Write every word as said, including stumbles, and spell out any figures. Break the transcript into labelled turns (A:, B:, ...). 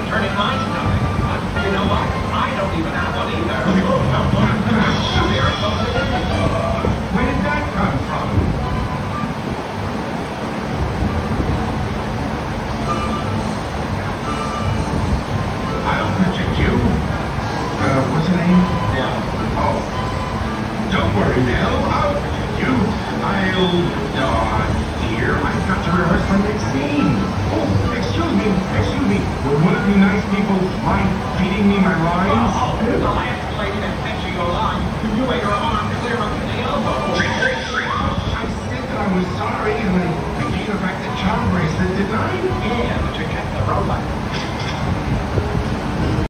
A: turn in my stomach. But you know what? I don't even have one either. Where did that come from? I'll protect you. Uh, what's her name? Yeah. Oh. Don't worry, Nell. I'll protect you. I'll... Uh, dear, I've got to rehearse my next scene. Oh, excuse me, excuse me. Would one of you nice people mind feeding me my lines? Oh, oh, the last lady that fed you your line. You ate her arm clear up to the elbow. I said that I was sorry, and I, I gave her back the charm bracelet, didn't I? Yeah.